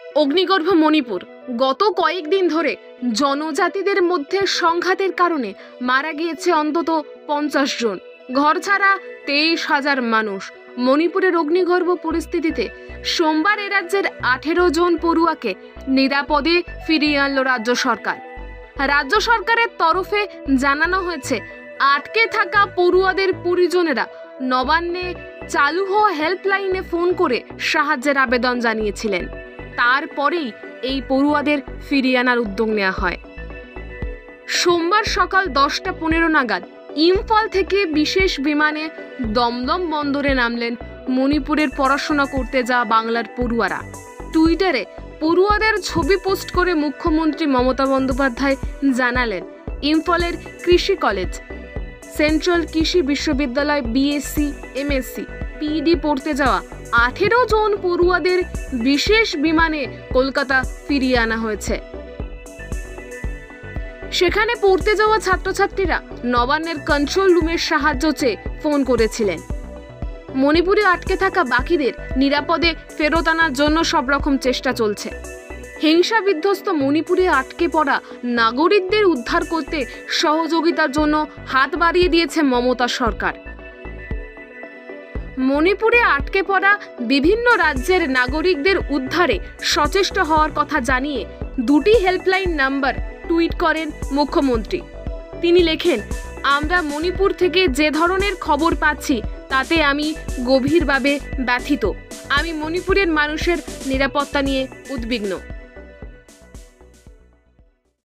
অগ্নিগর্ভ মণিপুর গত কয়েকদিন ধরে জনজাতিদের মধ্যে সংঘাতের কারণে মারা গিয়েছে অন্তত 50 জন, ঘরছাড়া 23,000 মানুষ। মণিপুরের অগ্নিগর্ভ পরিস্থিতিতে সোমবার এ রাজ্যের 18 জন পড়ুয়াকে নিরাপদে ফিরিয়ে আনল রাজ্য সরকার। রাজ্য সরকারের তরফে জানানো হয়েছে, আটকে থাকা পড়ুয়াদের পরিজনেরা নবান্নে চালু হওয়া হেল্পলাইনে ফোন করে সাহায্যের আবেদন জানিয়েছিলেন। তারপরেই এই পড়ুয়াদের ফিরিয়ে আনার উদ্যোগ নেওয়া হয়। সোমবার সকাল 10:15 নাগাদ ইম্ফল থেকে বিশেষ বিমানে দমদম বন্দরে নামলেন মণিপুরের পড়াশোনা করতে যাওয়া বাংলার পড়ুয়ারা। টুইটারে পড়ুয়াদের ছবি পোস্ট করে মুখ্যমন্ত্রী মমতা বন্দ্যোপাধ্যায় জানালেন, ইম্ফলের কৃষি কলেজ, সেন্ট্রাল কৃষি বিশ্ববিদ্যালয় বিএসসি, এমএসসি, পিডি পড়তে যাওয়া 18 জন পড়ুয়াদের বিশেষ বিমানে কলকাতা ফিরিয়ে আনা হয়েছে। সেখানে পড়তে যাওয়া ছাত্রছাত্রীরা নবান্নের কন্ট্রোল রুমের সাহায্য চেয়ে ফোন করেছিলেন। মণিপুরে আটকে থাকা বাকিদের নিরাপদে ফেরত আনার জন্য সব রকম চেষ্টা চলছে। হিংসা বিধ্বস্ত মণিপুরে আটকে পড়া নাগরিকদের উদ্ধার করতে সহযোগিতার জন্য হাত বাড়িয়ে দিয়েছে মমতা সরকার। মণিপুরে আটকে পড়া বিভিন্ন রাজ্যের নাগরিকদের উদ্ধারে সচেষ্ট হওয়ার কথা জানিয়ে 2টি হেল্পলাইন নাম্বার টুইট করেন মুখ্যমন্ত্রী। তিনি লেখেন, আমরা মণিপুর থেকে যে ধরনের খবর পাচ্ছি তাতে আমি গভীরভাবে ব্যথিত। আমি মণিপুরের মানুষের নিরাপত্তা নিয়ে উদ্বিগ্ন।